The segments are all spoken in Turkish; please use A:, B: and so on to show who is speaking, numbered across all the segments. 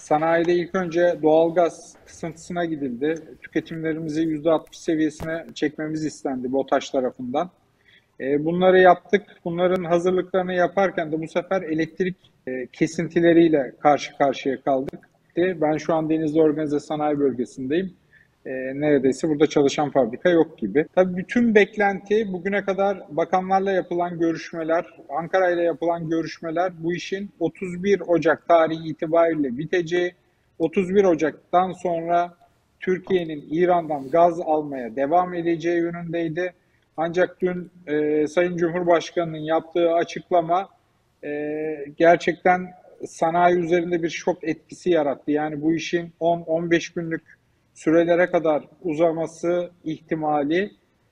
A: Sanayide ilk önce doğalgaz kısıntısına gidildi. Tüketimlerimizi %60 seviyesine çekmemiz istendi BOTAŞ tarafından. Bunları yaptık. Bunların hazırlıklarını yaparken de bu sefer elektrik kesintileriyle karşı karşıya kaldık. Ben şu an Denizli Organize Sanayi Bölgesi'ndeyim. Neredeyse burada çalışan fabrika yok gibi. Tabii bütün beklenti bugüne kadar bakanlarla yapılan görüşmeler, Ankara ile yapılan görüşmeler bu işin 31 Ocak tarihi itibariyle biteceği, 31 Ocak'tan sonra Türkiye'nin İran'dan gaz almaya devam edeceği yönündeydi. Ancak dün Sayın Cumhurbaşkanı'nın yaptığı açıklama gerçekten sanayi üzerinde bir şok etkisi yarattı. Yani bu işin 10-15 günlük sürelere kadar uzaması ihtimali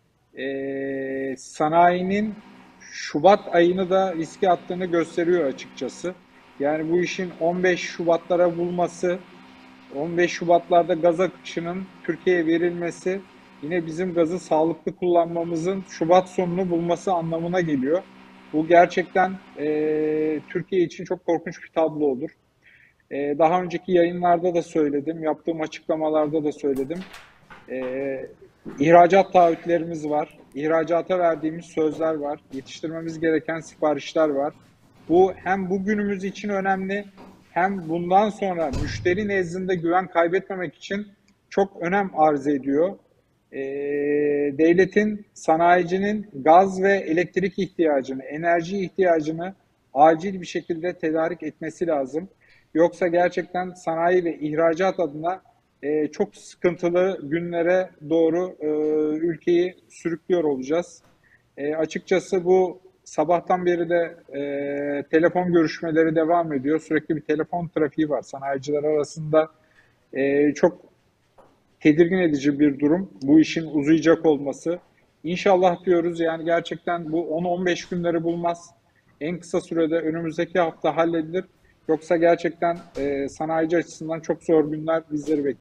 A: sanayinin Şubat ayını da riske attığını gösteriyor açıkçası. Yani bu işin 15 Şubatlara bulması, 15 Şubatlarda gaz akışının Türkiye'ye verilmesi yine bizim gazı sağlıklı kullanmamızın Şubat sonunu bulması anlamına geliyor. Bu gerçekten Türkiye için çok korkunç bir tablo olur. Daha önceki yayınlarda da söyledim, yaptığım açıklamalarda da söyledim. Ee, ihracat taahhütlerimiz var, ihracata verdiğimiz sözler var, yetiştirmemiz gereken siparişler var. Bu hem bugünümüz için önemli, hem bundan sonra müşteri nezdinde güven kaybetmemek için çok önem arz ediyor. Ee, devletin, sanayicinin gaz ve elektrik ihtiyacını, enerji ihtiyacını acil bir şekilde tedarik etmesi lazım. Yoksa gerçekten sanayi ve ihracat adına çok sıkıntılı günlere doğru ülkeyi sürüklüyor olacağız. Açıkçası bu sabahtan beri de telefon görüşmeleri devam ediyor. Sürekli bir telefon trafiği var sanayiciler arasında. Çok tedirgin edici bir durum bu işin uzayacak olması. İnşallah diyoruz, yani gerçekten bu 10-15 günleri bulmaz. En kısa sürede önümüzdeki hafta halledilir. Yoksa gerçekten sanayici açısından çok zor günler bizleri bekliyor.